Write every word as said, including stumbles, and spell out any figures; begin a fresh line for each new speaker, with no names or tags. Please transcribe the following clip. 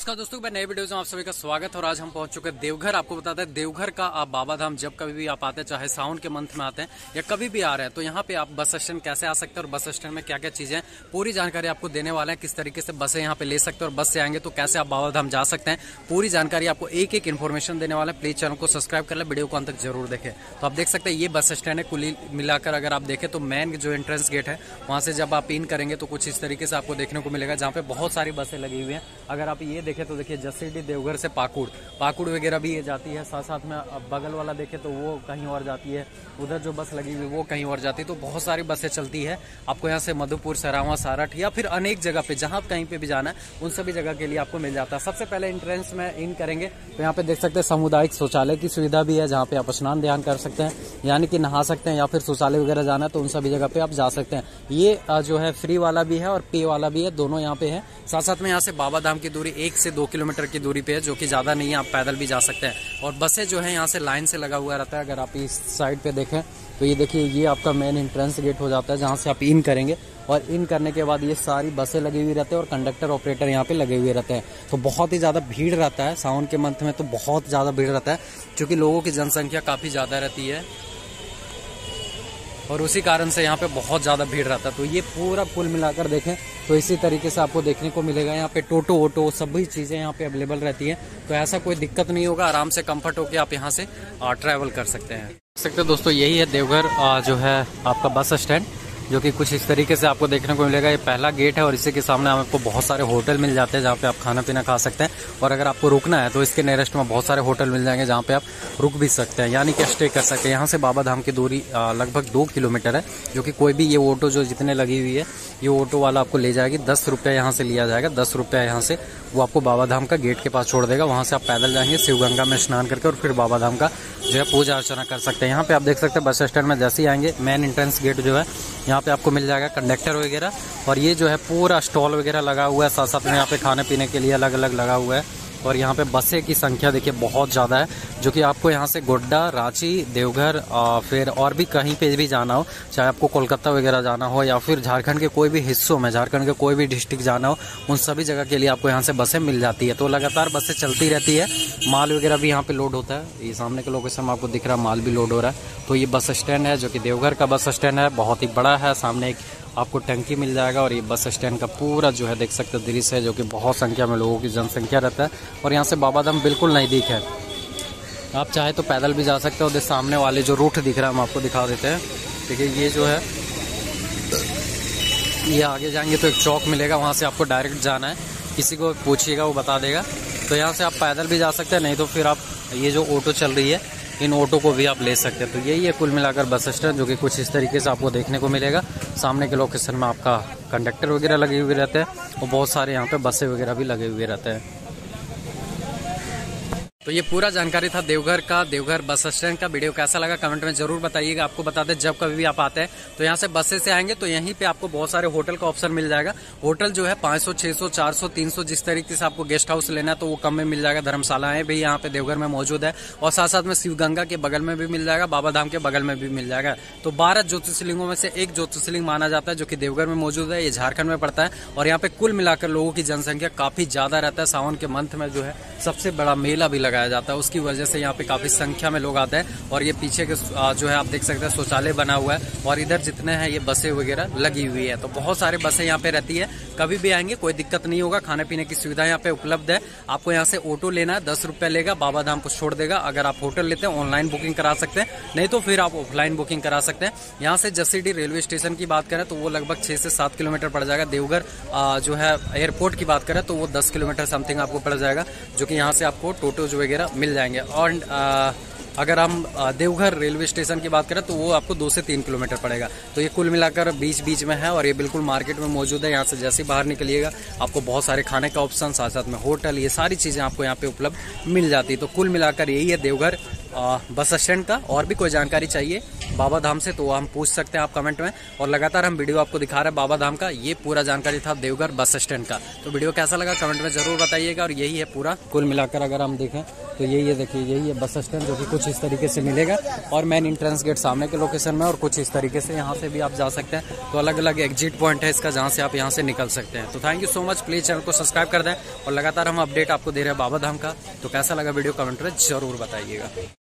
नमस्कार दोस्तों, मैं नए वीडियो में आप सभी का स्वागत है। और आज हम पहुंच चुके हैं देवघर। आपको बताते हैं देवघर का आप बाबा धाम जब कभी भी आप आते हैं, चाहे सावन के मंथ में आते हैं या कभी भी आ रहे हैं, तो यहाँ पे आप बस स्टैंड कैसे आ सकते हैं और बस स्टैंड में क्या क्या चीजें, पूरी जानकारी आपको देने वाले हैं। किस तरीके से बसें यहाँ पे ले सकते हैं और बस से आएंगे तो कैसे आप बाबा धाम जा सकते हैं, पूरी जानकारी आपको एक एक इन्फॉर्मेशन देने वाले हैं। प्लीज चैनल को सब्सक्राइब कर ले, वीडियो को अंत तक जरूर देखें। तो आप देख सकते हैं ये बस स्टैंड है। कुल मिलाकर अगर आप देखें तो मेन जो एंट्रेंस गेट है वहां से जब आप इन करेंगे तो कुछ इस तरीके से आपको देखने को मिलेगा, जहाँ पे बहुत सारी बसें लगी हुई हैं। अगर आप ये देखें तो देखिए जसीडीह देवघर से पाकुड़ पाकुड़ वगैरह भी ये जाती है। साथ साथ में अब बगल वाला देखे तो वो कहीं और जाती है, उधर जो बस लगी हुई वो कहीं और जाती है। तो बहुत सारी बसें चलती है। आपको यहाँ से मधुपुर, सरावा, सारठ या फिर अनेक जगह पे जहाँ कहीं पे भी जाना है उन सभी जगह के लिए आपको मिल जाता है। सबसे पहले एंट्रेंस में इन करेंगे तो यहाँ पे देख सकते हैं सामुदायिक शौचालय की सुविधा भी है, जहाँ पे आप स्नान ध्यान कर सकते हैं, यानी कि नहा सकते हैं, या फिर शौचालय वगैरह जाना है तो उन सभी जगह पे आप जा सकते हैं। ये जो है फ्री वाला भी है और पे वाला भी है, दोनों यहाँ पे है। साथ साथ में यहाँ से बाबा धाम की दूरी एक से दो किलोमीटर की दूरी पे है, जो कि ज्यादा नहीं है, आप पैदल भी जा सकते हैं। और बसें जो है यहाँ से लाइन से लगा हुआ रहता है। अगर आप इस साइड पे देखें तो ये देखिए ये आपका मेन एंट्रेंस गेट हो जाता है, जहाँ से आप इन करेंगे और इन करने के बाद ये सारी बसें लगी हुई रहती है और कंडक्टर ऑपरेटर यहाँ पे लगे हुए रहते हैं। तो बहुत ही ज्यादा भीड़ रहता है सावन के मंथ में, तो बहुत ज्यादा भीड़ रहता है क्योंकि लोगों की जनसंख्या काफी ज्यादा रहती है और उसी कारण से यहाँ पे बहुत ज्यादा भीड़ रहता है। तो ये पूरा कुल मिलाकर देखें तो इसी तरीके से आपको देखने को मिलेगा। यहाँ पे टोटो वोटो सभी चीजें यहाँ पे अवेलेबल रहती है, तो ऐसा कोई दिक्कत नहीं होगा। आराम से कंफर्ट होकर आप यहाँ से ट्रैवल कर सकते हैं। देख सकते हैं दोस्तों, यही है देवघर जो है आपका बस स्टैंड, जो कि कुछ इस तरीके से आपको देखने को मिलेगा। ये पहला गेट है और इसी के सामने आपको बहुत सारे होटल मिल जाते हैं, जहाँ पे आप खाना पीना खा सकते हैं। और अगर आपको रुकना है तो इसके नियरेस्ट में बहुत सारे होटल मिल जाएंगे, जहाँ पे आप रुक भी सकते हैं, यानी कि स्टे कर सकते हैं। यहाँ से बाबा धाम की दूरी लगभग दो किलोमीटर है, जो कि कोई भी ये ऑटो जो जितने लगी हुई है ये ऑटो वाला आपको ले जाएगी। दस रुपया यहाँ से लिया जाएगा, दस रुपया यहाँ से वो आपको बाबा धाम का गेट के पास छोड़ देगा। वहाँ से आप पैदल जाएंगे शिवगंगा में स्नान करके और फिर बाबा धाम का जो है पूजा अर्चना कर सकते हैं। यहाँ पे आप देख सकते हैं बस स्टैंड में जैसे ही आएंगे मेन एंट्रेंस गेट जो है यहाँ पे आपको मिल जाएगा कंडक्टर वगैरह, और ये जो है पूरा स्टॉल वगैरह लगा हुआ है। साथ साथ में यहाँ पे खाने पीने के लिए अलग अलग लगा हुआ है। और यहाँ पे बसें की संख्या देखिए बहुत ज़्यादा है, जो कि आपको यहाँ से गोड्डा, रांची, देवघर फिर और भी कहीं पे भी जाना हो, चाहे आपको कोलकाता वगैरह जाना हो या फिर झारखंड के कोई भी हिस्सों में, झारखंड के कोई भी डिस्ट्रिक्ट जाना हो, उन सभी जगह के लिए आपको यहाँ से बसें मिल जाती है। तो लगातार बसें चलती रहती है। माल वगैरह भी यहाँ पे लोड होता है। ये सामने के लोकेशन में आपको दिख रहा है माल भी लोड हो रहा है। तो ये बस स्टैंड है जो कि देवघर का बस स्टैंड है, बहुत ही बड़ा है। सामने एक आपको टंकी मिल जाएगा और ये बस स्टैंड का पूरा जो है देख सकते हैं दृश्य है, जो कि बहुत संख्या में लोगों की जनसंख्या रहता है। और यहाँ से बाबा धाम बिल्कुल नज़दीक है, आप चाहे तो पैदल भी जा सकते हो। सामने वाले जो रूट दिख रहा है हम आपको दिखा देते हैं। देखिए ये जो है ये आगे जाएंगे तो एक चौक मिलेगा, वहाँ से आपको डायरेक्ट जाना है, किसी को पूछिएगा वो बता देगा। तो यहाँ से आप पैदल भी जा सकते हैं, नहीं तो फिर आप ये जो ऑटो चल रही है इन ऑटो को भी आप ले सकते हैं। तो यही है कुल मिलाकर बस स्टैंड, जो कि कुछ इस तरीके से आपको देखने को मिलेगा। सामने के लोकेशन में आपका कंडक्टर वगैरह लगे हुए रहते हैं और बहुत सारे यहाँ पे बसें वगैरह भी लगे हुए रहते हैं। तो ये पूरा जानकारी था देवघर का, देवघर बस स्टैंड का। वीडियो कैसा लगा कमेंट में जरूर बताइएगा। आपको बता दें जब कभी भी आप आते हैं तो यहाँ से बसें से आएंगे तो यहीं पे आपको बहुत सारे होटल का ऑप्शन मिल जाएगा। होटल जो है पाँच सौ, छह सौ, चार सौ, तीन सौ, जिस तरीके से आपको गेस्ट हाउस लेना है तो वो कम में मिल जाएगा। धर्मशालाएं भी यहाँ पे देवघर में मौजूद है और साथ साथ में शिवगंगा के बगल में भी मिल जाएगा, बाबा धाम के बगल में भी मिल जाएगा। तो बारह ज्योतिर्लिंगों में से एक ज्योतिर्लिंग माना जाता है, जो कि देवघर में मौजूद है। ये झारखंड में पड़ता है और यहाँ पे कुल मिलाकर लोगों की जनसंख्या काफी ज्यादा रहता है। सावन के मंथ में जो है सबसे बड़ा मेला भी लगाया जाता है, उसकी वजह से यहाँ पे काफी संख्या में लोग आते हैं। और ये पीछे के जो है आप देख सकते हैं शौचालय बना हुआ है और इधर जितने हैं ये बसें वगैरह लगी हुई है। तो बहुत सारे बसें यहाँ पे रहती है, कभी भी आएंगे कोई दिक्कत नहीं होगा। खाने पीने की सुविधा यहाँ पे उपलब्ध है। आपको यहाँ से ऑटो लेना है, दस रुपया लेगा, बाबा धाम को छोड़ देगा। अगर आप होटल लेते हैं ऑनलाइन बुकिंग करा सकते हैं, नहीं तो फिर आप ऑफलाइन बुकिंग करा सकते हैं। यहाँ से जसीडीह रेलवे स्टेशन की बात करें तो वो लगभग छह से सात किलोमीटर पड़ जाएगा। देवघर जो है एयरपोर्ट की बात करें तो वो दस किलोमीटर समथिंग आपको पड़ जाएगा, जो कि यहाँ से आपको टोटोज वगैरह मिल जाएंगे। और आ, अगर हम देवघर रेलवे स्टेशन की बात करें तो वो आपको दो से तीन किलोमीटर पड़ेगा। तो ये कुल मिलाकर बीच बीच में है और ये बिल्कुल मार्केट में मौजूद है। यहाँ से जैसे बाहर निकलिएगा आपको बहुत सारे खाने का ऑप्शन, साथ साथ में होटल, ये सारी चीजें आपको यहाँ पे उपलब्ध मिल जाती है। तो कुल मिलाकर यही है देवघर बस स्टैंड का। और भी कोई जानकारी चाहिए बाबा धाम से तो वो हम पूछ सकते हैं आप कमेंट में। और लगातार हम वीडियो आपको दिखा रहे हैं बाबा धाम का। ये पूरा जानकारी था देवघर बस स्टैंड का। तो वीडियो कैसा लगा कमेंट में जरूर बताइएगा। और यही है पूरा कुल मिलाकर अगर हम देखें तो यही है, देखिए यही है बस स्टैंड, जो कि कुछ इस तरीके से मिलेगा। और मेन इंट्रेंस गेट सामने के लोकेशन में, और कुछ इस तरीके से यहाँ से भी आप जा सकते हैं। तो अलग अलग एग्जिट पॉइंट है इसका, जहाँ से आप यहाँ से निकल सकते हैं। तो thank you so much, please channel को सब्सक्राइब कर दें, और लगातार हम अपडेट आपको दे रहे हैं बाबा धाम का। तो कैसा लगा वीडियो कमेंट में जरूर बताइएगा।